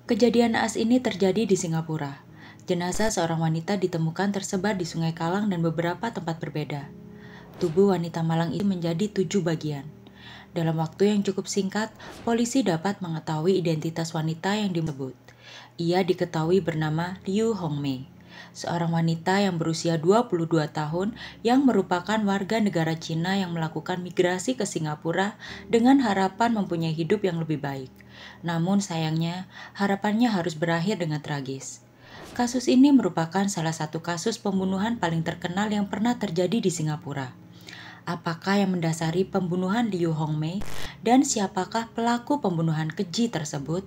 Kejadian naas ini terjadi di Singapura. Jenazah seorang wanita ditemukan tersebar di Sungai Kalang dan beberapa tempat berbeda. Tubuh wanita malang itu menjadi 7 bagian. Dalam waktu yang cukup singkat, polisi dapat mengetahui identitas wanita yang disebut. Ia diketahui bernama Liu Hongmei, seorang wanita yang berusia 22 tahun yang merupakan warga negara Cina yang melakukan migrasi ke Singapura dengan harapan mempunyai hidup yang lebih baik. Namun sayangnya, harapannya harus berakhir dengan tragis. Kasus ini merupakan salah satu kasus pembunuhan paling terkenal yang pernah terjadi di Singapura. Apakah yang mendasari pembunuhan Liu Hongmei dan siapakah pelaku pembunuhan keji tersebut?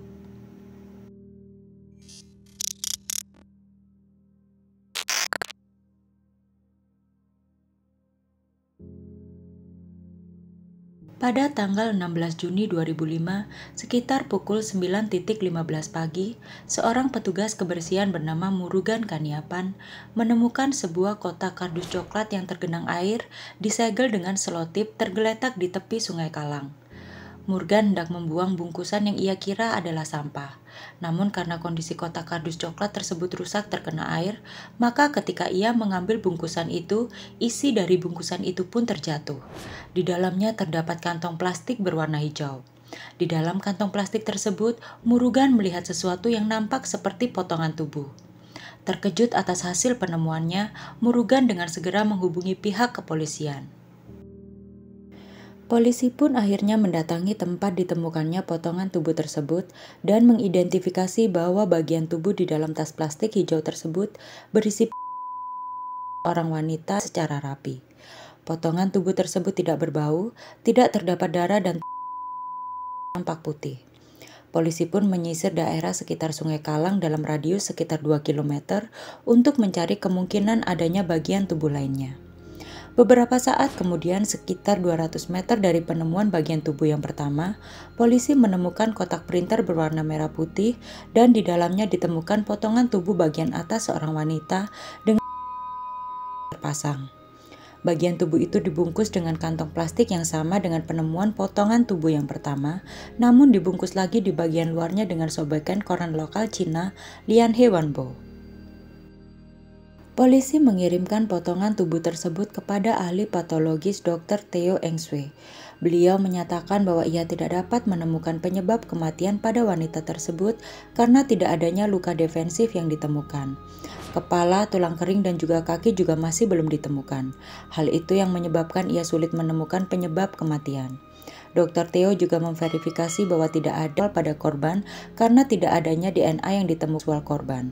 Pada tanggal 16 Juni 2005, sekitar pukul 9.15 pagi, seorang petugas kebersihan bernama Murugan Kaniapan menemukan sebuah kotak kardus coklat yang tergenang air disegel dengan selotip tergeletak di tepi Sungai Kalang. Morgan hendak membuang bungkusan yang ia kira adalah sampah. Namun karena kondisi kotak kardus coklat tersebut rusak terkena air, maka ketika ia mengambil bungkusan itu, isi dari bungkusan itu pun terjatuh. Di dalamnya terdapat kantong plastik berwarna hijau. Di dalam kantong plastik tersebut, Murugan melihat sesuatu yang nampak seperti potongan tubuh. Terkejut atas hasil penemuannya, Murugan dengan segera menghubungi pihak kepolisian. Polisi pun akhirnya mendatangi tempat ditemukannya potongan tubuh tersebut dan mengidentifikasi bahwa bagian tubuh di dalam tas plastik hijau tersebut berisi orang wanita secara rapi. Potongan tubuh tersebut tidak berbau, tidak terdapat darah dan tampak putih. Polisi pun menyisir daerah sekitar Sungai Kalang dalam radius sekitar 2 km untuk mencari kemungkinan adanya bagian tubuh lainnya. Beberapa saat kemudian, sekitar 200 meter dari penemuan bagian tubuh yang pertama, polisi menemukan kotak printer berwarna merah putih dan di dalamnya ditemukan potongan tubuh bagian atas seorang wanita dengan terpasang. Bagian tubuh itu dibungkus dengan kantong plastik yang sama dengan penemuan potongan tubuh yang pertama, namun dibungkus lagi di bagian luarnya dengan sobekan koran lokal Cina Lianhe Wanbo. Polisi mengirimkan potongan tubuh tersebut kepada ahli patologis Dr. Theo Eng Swee. Beliau menyatakan bahwa ia tidak dapat menemukan penyebab kematian pada wanita tersebut karena tidak adanya luka defensif yang ditemukan. Kepala, tulang kering, dan juga kaki juga masih belum ditemukan. Hal itu yang menyebabkan ia sulit menemukan penyebab kematian. Dr. Theo juga memverifikasi bahwa tidak ada pada korban karena tidak adanya DNA yang ditemukan korban.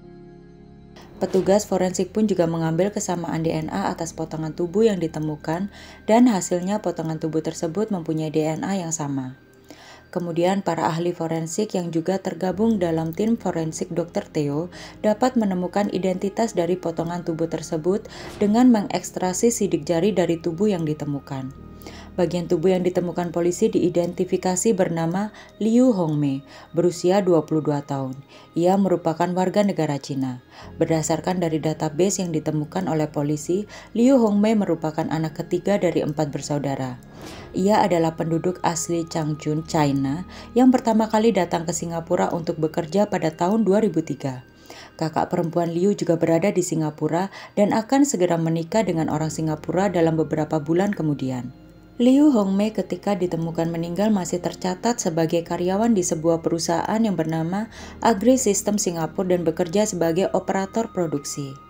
Petugas forensik pun juga mengambil kesamaan DNA atas potongan tubuh yang ditemukan dan hasilnya potongan tubuh tersebut mempunyai DNA yang sama. Kemudian para ahli forensik yang juga tergabung dalam tim forensik Dr. Theo dapat menemukan identitas dari potongan tubuh tersebut dengan mengekstrasi sidik jari dari tubuh yang ditemukan. Bagian tubuh yang ditemukan polisi diidentifikasi bernama Liu Hongmei, berusia 22 tahun. Ia merupakan warga negara Cina. Berdasarkan dari database yang ditemukan oleh polisi, Liu Hongmei merupakan anak ketiga dari 4 bersaudara. Ia adalah penduduk asli Changchun, China, yang pertama kali datang ke Singapura untuk bekerja pada tahun 2003. Kakak perempuan Liu juga berada di Singapura dan akan segera menikah dengan orang Singapura dalam beberapa bulan kemudian. Liu Hongmei ketika ditemukan meninggal masih tercatat sebagai karyawan di sebuah perusahaan yang bernama Agri System Singapura dan bekerja sebagai operator produksi.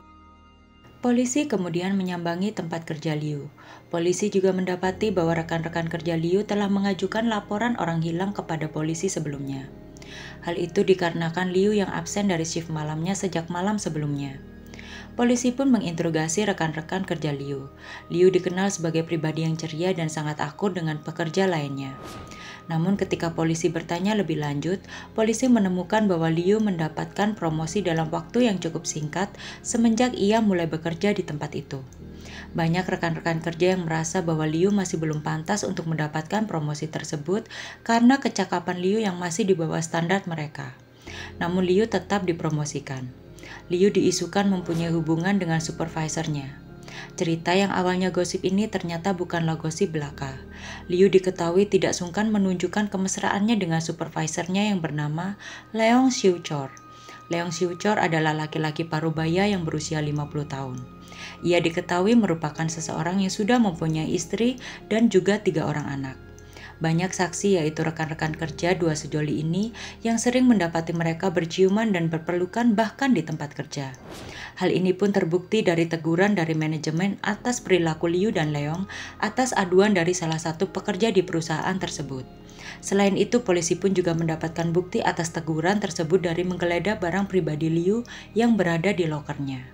Polisi kemudian menyambangi tempat kerja Liu. Polisi juga mendapati bahwa rekan-rekan kerja Liu telah mengajukan laporan orang hilang kepada polisi sebelumnya. Hal itu dikarenakan Liu yang absen dari shift malamnya sejak malam sebelumnya. Polisi pun menginterogasi rekan-rekan kerja Liu. Liu dikenal sebagai pribadi yang ceria dan sangat akur dengan pekerja lainnya. Namun ketika polisi bertanya lebih lanjut, polisi menemukan bahwa Liu mendapatkan promosi dalam waktu yang cukup singkat semenjak ia mulai bekerja di tempat itu. Banyak rekan-rekan kerja yang merasa bahwa Liu masih belum pantas untuk mendapatkan promosi tersebut karena kecakapan Liu yang masih di bawah standar mereka. Namun Liu tetap dipromosikan. Liu diisukan mempunyai hubungan dengan supervisornya. Cerita yang awalnya gosip ini ternyata bukanlah gosip belaka. Liu diketahui tidak sungkan menunjukkan kemesraannya dengan supervisornya yang bernama Leong Xiuchor. Leong Xiuchor adalah laki-laki parubaya yang berusia 50 tahun. Ia diketahui merupakan seseorang yang sudah mempunyai istri dan juga 3 orang anak. Banyak saksi yaitu rekan-rekan kerja dua sejoli ini yang sering mendapati mereka berciuman dan berpelukan bahkan di tempat kerja. Hal ini pun terbukti dari teguran dari manajemen atas perilaku Liu dan Leong atas aduan dari salah satu pekerja di perusahaan tersebut. Selain itu, polisi pun juga mendapatkan bukti atas teguran tersebut dari menggeledah barang pribadi Liu yang berada di lokernya.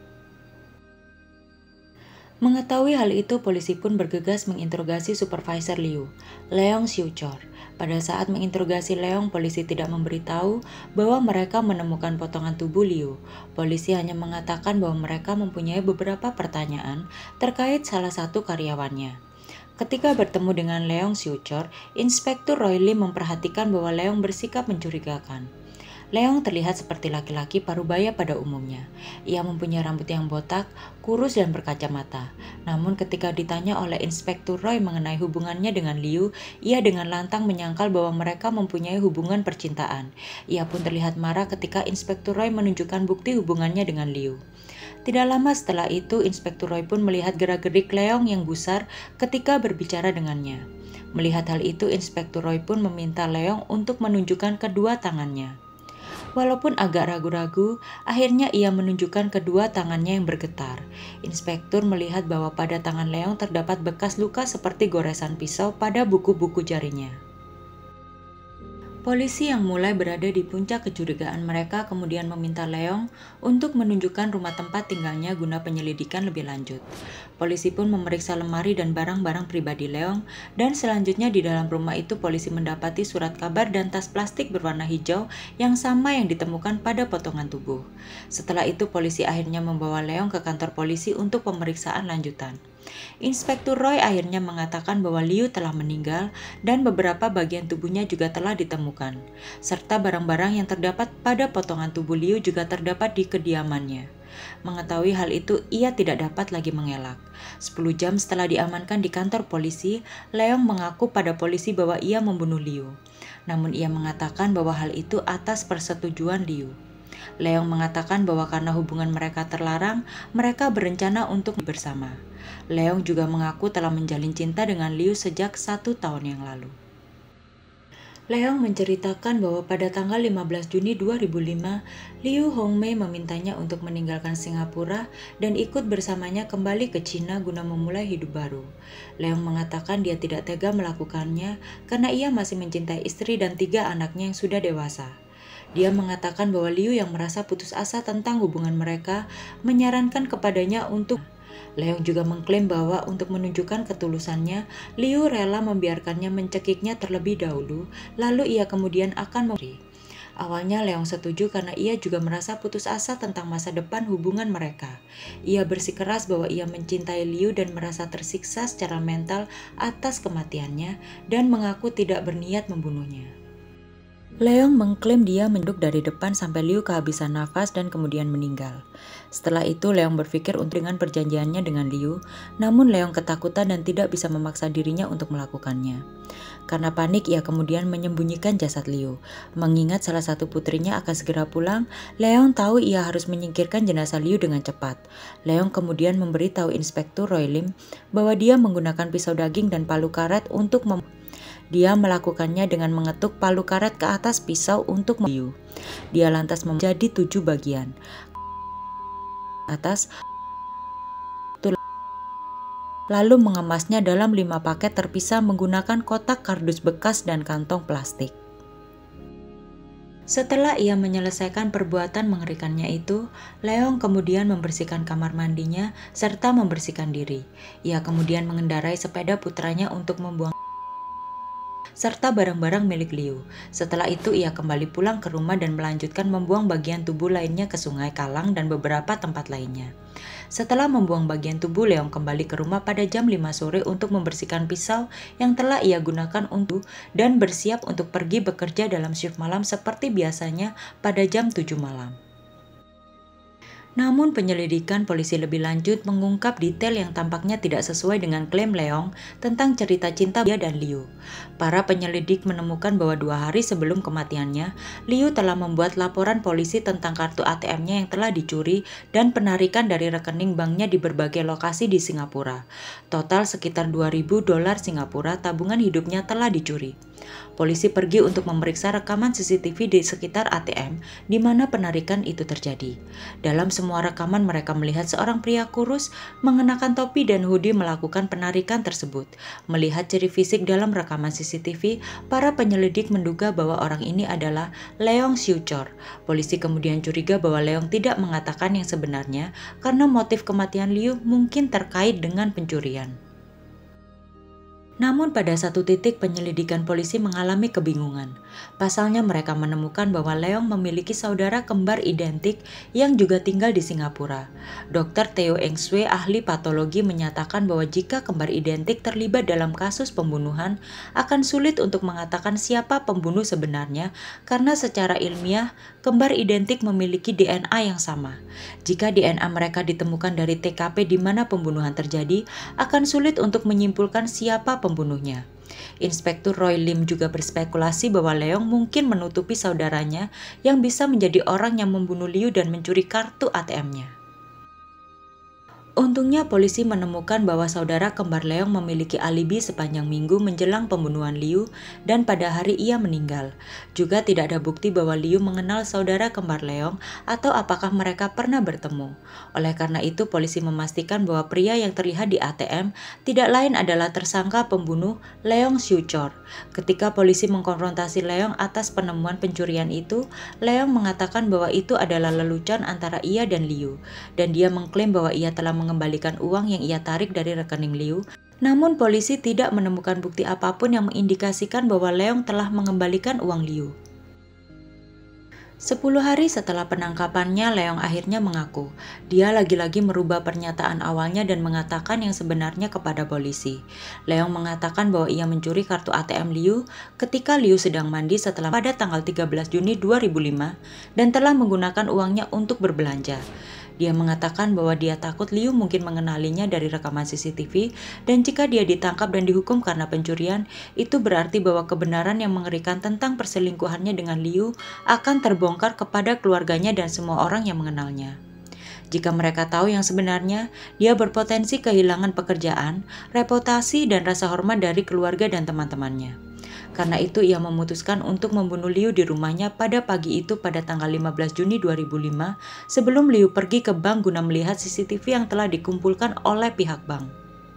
Mengetahui hal itu, polisi pun bergegas menginterogasi supervisor Liu, Leong Xiuchor. Pada saat menginterogasi Leong, polisi tidak memberitahu bahwa mereka menemukan potongan tubuh Liu. Polisi hanya mengatakan bahwa mereka mempunyai beberapa pertanyaan terkait salah satu karyawannya. Ketika bertemu dengan Leong Xiuchor, Inspektur Roy Lim memperhatikan bahwa Leong bersikap mencurigakan. Leong terlihat seperti laki-laki parubaya pada umumnya. Ia mempunyai rambut yang botak, kurus dan berkacamata. Namun ketika ditanya oleh Inspektur Roy mengenai hubungannya dengan Liu, ia dengan lantang menyangkal bahwa mereka mempunyai hubungan percintaan. Ia pun terlihat marah ketika Inspektur Roy menunjukkan bukti hubungannya dengan Liu. Tidak lama setelah itu, Inspektur Roy pun melihat gerak-gerik Leong yang gusar ketika berbicara dengannya. Melihat hal itu, Inspektur Roy pun meminta Leong untuk menunjukkan kedua tangannya. Walaupun agak ragu-ragu, akhirnya ia menunjukkan kedua tangannya yang bergetar. Inspektur melihat bahwa pada tangan Leong terdapat bekas luka seperti goresan pisau pada buku-buku jarinya. Polisi yang mulai berada di puncak kecurigaan mereka kemudian meminta Leong untuk menunjukkan rumah tempat tinggalnya guna penyelidikan lebih lanjut. Polisi pun memeriksa lemari dan barang-barang pribadi Leong, dan selanjutnya di dalam rumah itu polisi mendapati surat kabar dan tas plastik berwarna hijau yang sama yang ditemukan pada potongan tubuh. Setelah itu polisi akhirnya membawa Leong ke kantor polisi untuk pemeriksaan lanjutan. Inspektur Roy akhirnya mengatakan bahwa Liu telah meninggal dan beberapa bagian tubuhnya juga telah ditemukan, serta barang-barang yang terdapat pada potongan tubuh Liu juga terdapat di kediamannya. Mengetahui hal itu, ia tidak dapat lagi mengelak. 10 jam setelah diamankan di kantor polisi, Leong mengaku pada polisi bahwa ia membunuh Liu. Namun ia mengatakan bahwa hal itu atas persetujuan Liu. Leong mengatakan bahwa karena hubungan mereka terlarang, mereka berencana untuk bersama. Leong juga mengaku telah menjalin cinta dengan Liu sejak 1 tahun yang lalu. Leong menceritakan bahwa pada tanggal 15 Juni 2005, Liu Hongmei memintanya untuk meninggalkan Singapura dan ikut bersamanya kembali ke Cina guna memulai hidup baru. Leong mengatakan dia tidak tega melakukannya karena ia masih mencintai istri dan 3 anaknya yang sudah dewasa. Dia mengatakan bahwa Liu yang merasa putus asa tentang hubungan mereka menyarankan kepadanya untuk Leong juga mengklaim bahwa untuk menunjukkan ketulusannya, Liu rela membiarkannya mencekiknya terlebih dahulu, lalu ia kemudian akan memberi. Awalnya Leong setuju karena ia juga merasa putus asa tentang masa depan hubungan mereka. Ia bersikeras bahwa ia mencintai Liu dan merasa tersiksa secara mental atas kematiannya dan mengaku tidak berniat membunuhnya. Leong mengklaim dia menduduk dari depan sampai Liu kehabisan nafas dan kemudian meninggal. Setelah itu Leong berpikir untuk dengan perjanjiannya dengan Liu, namun Leong ketakutan dan tidak bisa memaksa dirinya untuk melakukannya. Karena panik, ia kemudian menyembunyikan jasad Liu. Mengingat salah satu putrinya akan segera pulang, Leong tahu ia harus menyingkirkan jenazah Liu dengan cepat. Leong kemudian memberitahu Inspektur Roy Lim bahwa dia menggunakan pisau daging dan palu karet untuk Dia melakukannya dengan mengetuk palu karet ke atas pisau untuk Liu. Dia lantas menjadi 7 bagian. Atas lalu mengemasnya dalam 5 paket terpisah menggunakan kotak kardus bekas dan kantong plastik. Setelah ia menyelesaikan perbuatan mengerikannya itu, Leong kemudian membersihkan kamar mandinya serta membersihkan diri. Ia kemudian mengendarai sepeda putranya untuk membuang serta barang-barang milik Liu. Setelah itu ia kembali pulang ke rumah dan melanjutkan membuang bagian tubuh lainnya ke Sungai Kalang dan beberapa tempat lainnya. Setelah membuang bagian tubuh, Leong kembali ke rumah pada jam 5 sore untuk membersihkan pisau yang telah ia gunakan untuk dan bersiap untuk pergi bekerja dalam shift malam seperti biasanya pada jam 7 malam. Namun penyelidikan polisi lebih lanjut mengungkap detail yang tampaknya tidak sesuai dengan klaim Leong tentang cerita cinta dia dan Liu. Para penyelidik menemukan bahwa 2 hari sebelum kematiannya, Liu telah membuat laporan polisi tentang kartu ATM-nya yang telah dicuri dan penarikan dari rekening banknya di berbagai lokasi di Singapura. Total sekitar 2.000 dolar Singapura tabungan hidupnya telah dicuri. Polisi pergi untuk memeriksa rekaman CCTV di sekitar ATM di mana penarikan itu terjadi. Dalam semua rekaman mereka melihat seorang pria kurus mengenakan topi dan hoodie melakukan penarikan tersebut. Melihat ciri fisik dalam rekaman CCTV, para penyelidik menduga bahwa orang ini adalah Leong Siu Chor. Polisi kemudian curiga bahwa Leong tidak mengatakan yang sebenarnya karena motif kematian Liu mungkin terkait dengan pencurian. Namun pada satu titik penyelidikan polisi mengalami kebingungan. Pasalnya mereka menemukan bahwa Leong memiliki saudara kembar identik yang juga tinggal di Singapura. Dr. Theo Eng Swee, ahli patologi, menyatakan bahwa jika kembar identik terlibat dalam kasus pembunuhan, akan sulit untuk mengatakan siapa pembunuh sebenarnya karena secara ilmiah, kembar identik memiliki DNA yang sama. Jika DNA mereka ditemukan dari TKP di mana pembunuhan terjadi, akan sulit untuk menyimpulkan siapa pembunuhnya. Inspektur Roy Lim juga berspekulasi bahwa Leong mungkin menutupi saudaranya yang bisa menjadi orang yang membunuh Liu dan mencuri kartu ATM-nya. Untungnya polisi menemukan bahwa saudara kembar Leong memiliki alibi sepanjang minggu menjelang pembunuhan Liu dan pada hari ia meninggal. Juga tidak ada bukti bahwa Liu mengenal saudara kembar Leong atau apakah mereka pernah bertemu. Oleh karena itu polisi memastikan bahwa pria yang terlihat di ATM tidak lain adalah tersangka pembunuh Leong Siu Chor. Ketika polisi mengkonfrontasi Leong atas penemuan pencurian itu, Leong mengatakan bahwa itu adalah lelucon antara ia dan Liu dan dia mengklaim bahwa ia telah mengembalikan uang yang ia tarik dari rekening Liu. Namun polisi tidak menemukan bukti apapun yang mengindikasikan bahwa Leong telah mengembalikan uang Liu. 10 hari setelah penangkapannya, Leong akhirnya mengaku. Dia lagi-lagi merubah pernyataan awalnya dan mengatakan yang sebenarnya kepada polisi. Leong mengatakan bahwa ia mencuri kartu ATM Liu ketika Liu sedang mandi setelah pada tanggal 13 Juni 2005 dan telah menggunakan uangnya untuk berbelanja. Dia mengatakan bahwa dia takut Liu mungkin mengenalinya dari rekaman CCTV dan jika dia ditangkap dan dihukum karena pencurian, itu berarti bahwa kebenaran yang mengerikan tentang perselingkuhannya dengan Liu akan terbongkar kepada keluarganya dan semua orang yang mengenalnya. Jika mereka tahu yang sebenarnya, dia berpotensi kehilangan pekerjaan, reputasi, dan rasa hormat dari keluarga dan teman-temannya. Karena itu ia memutuskan untuk membunuh Liu di rumahnya pada pagi itu pada tanggal 15 Juni 2005 sebelum Liu pergi ke bank guna melihat CCTV yang telah dikumpulkan oleh pihak bank.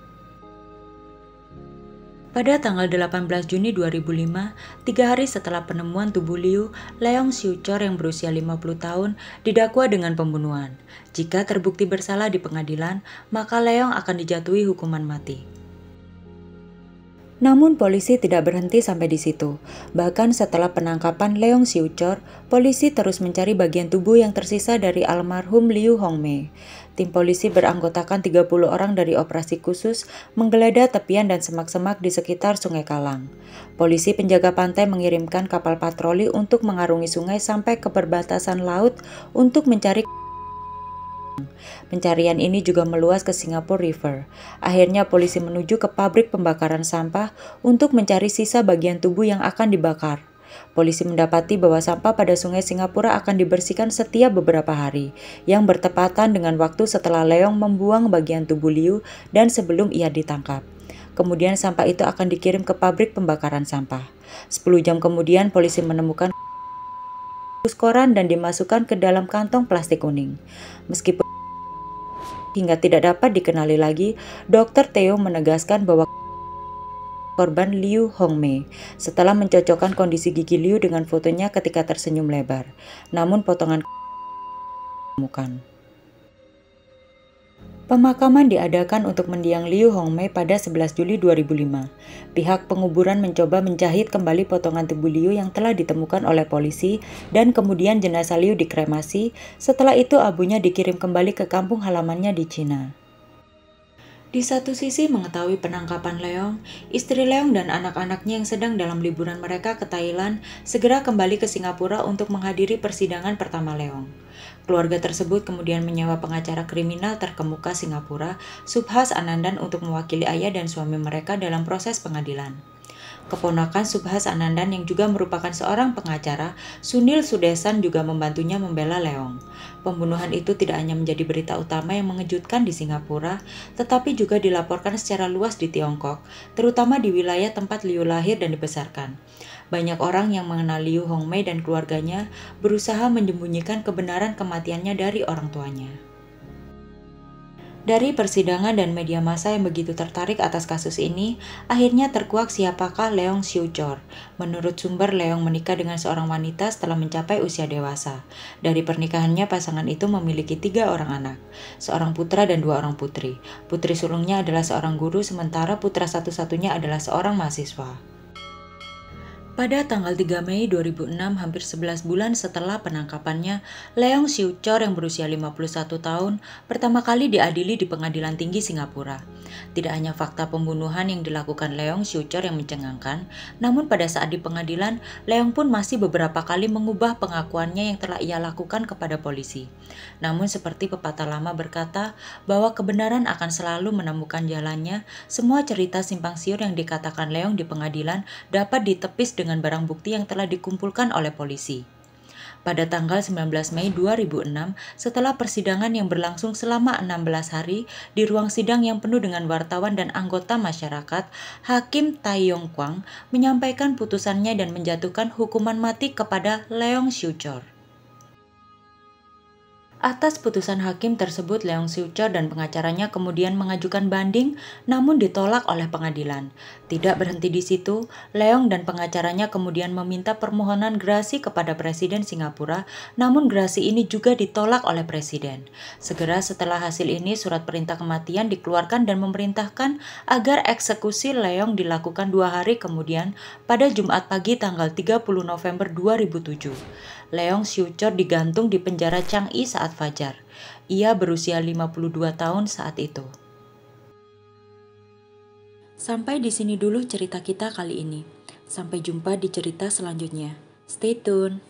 Pada tanggal 18 Juni 2005, 3 hari setelah penemuan tubuh Liu, Leong Siu Chor yang berusia 50 tahun didakwa dengan pembunuhan. Jika terbukti bersalah di pengadilan, maka Leong akan dijatuhi hukuman mati. Namun polisi tidak berhenti sampai di situ. Bahkan setelah penangkapan Leong Siu Chor, polisi terus mencari bagian tubuh yang tersisa dari almarhum Liu Hongmei. Tim polisi beranggotakan 30 orang dari operasi khusus menggeledah tepian dan semak-semak di sekitar Sungai Kalang. Polisi penjaga pantai mengirimkan kapal patroli untuk mengarungi sungai sampai ke perbatasan laut untuk mencari. Pencarian ini juga meluas ke Singapore River. Akhirnya polisi menuju ke pabrik pembakaran sampah untuk mencari sisa bagian tubuh yang akan dibakar. Polisi mendapati bahwa sampah pada sungai Singapura akan dibersihkan setiap beberapa hari, yang bertepatan dengan waktu setelah Leong membuang bagian tubuh Liu dan sebelum ia ditangkap. Kemudian sampah itu akan dikirim ke pabrik pembakaran sampah. 10 jam kemudian polisi menemukan koran dan dimasukkan ke dalam kantong plastik kuning. Meskipun hingga tidak dapat dikenali lagi, Dr. Theo menegaskan bahwa korban Liu Hongmei setelah mencocokkan kondisi gigi Liu dengan fotonya ketika tersenyum lebar. Namun potongan ditemukan. Pemakaman diadakan untuk mendiang Liu Hongmei pada 11 Juli 2005. Pihak penguburan mencoba menjahit kembali potongan tubuh Liu yang telah ditemukan oleh polisi dan kemudian jenazah Liu dikremasi. Setelah itu abunya dikirim kembali ke kampung halamannya di Cina. Di satu sisi mengetahui penangkapan Leong, istri Leong dan anak-anaknya yang sedang dalam liburan mereka ke Thailand segera kembali ke Singapura untuk menghadiri persidangan pertama Leong. Keluarga tersebut kemudian menyewa pengacara kriminal terkemuka Singapura, Subhas Anandan, untuk mewakili ayah dan suami mereka dalam proses pengadilan. Keponakan Subhas Anandan yang juga merupakan seorang pengacara, Sunil Sudesan, juga membantunya membela Leong. Pembunuhan itu tidak hanya menjadi berita utama yang mengejutkan di Singapura, tetapi juga dilaporkan secara luas di Tiongkok, terutama di wilayah tempat Liu lahir dan dibesarkan. Banyak orang yang mengenal Liu Hongmei dan keluarganya berusaha menyembunyikan kebenaran kematiannya dari orang tuanya. Dari persidangan dan media massa yang begitu tertarik atas kasus ini, akhirnya terkuak siapakah Leong Siu Chor. Menurut sumber, Leong menikah dengan seorang wanita setelah mencapai usia dewasa. Dari pernikahannya, pasangan itu memiliki 3 orang anak, seorang putra dan 2 orang putri. Putri sulungnya adalah seorang guru, sementara putra satu-satunya adalah seorang mahasiswa. Pada tanggal 3 Mei 2006, hampir 11 bulan setelah penangkapannya, Leong Siu Chor yang berusia 51 tahun pertama kali diadili di Pengadilan Tinggi Singapura. Tidak hanya fakta pembunuhan yang dilakukan Leong Siu Chor yang mencengangkan, namun pada saat di pengadilan, Leong pun masih beberapa kali mengubah pengakuannya yang telah ia lakukan kepada polisi. Namun seperti pepatah lama berkata bahwa kebenaran akan selalu menemukan jalannya, semua cerita simpang siur yang dikatakan Leong di pengadilan dapat ditepis dengan barang bukti yang telah dikumpulkan oleh polisi. Pada tanggal 19 Mei 2006, setelah persidangan yang berlangsung selama 16 hari di ruang sidang yang penuh dengan wartawan dan anggota masyarakat, Hakim Tai Yong Kwang menyampaikan putusannya dan menjatuhkan hukuman mati kepada Leong Siu Chor. Atas putusan hakim tersebut, Leong Siu Chor dan pengacaranya kemudian mengajukan banding, namun ditolak oleh pengadilan. Tidak berhenti di situ, Leong dan pengacaranya kemudian meminta permohonan gerasi kepada Presiden Singapura, namun gerasi ini juga ditolak oleh Presiden. Segera setelah hasil ini, surat perintah kematian dikeluarkan dan memerintahkan agar eksekusi Leong dilakukan 2 hari kemudian pada Jumat pagi tanggal 30 November 2007. Leong Siu Chor digantung di penjara Changi saat fajar. Ia berusia 52 tahun saat itu. Sampai di sini dulu cerita kita kali ini. Sampai jumpa di cerita selanjutnya. Stay tune.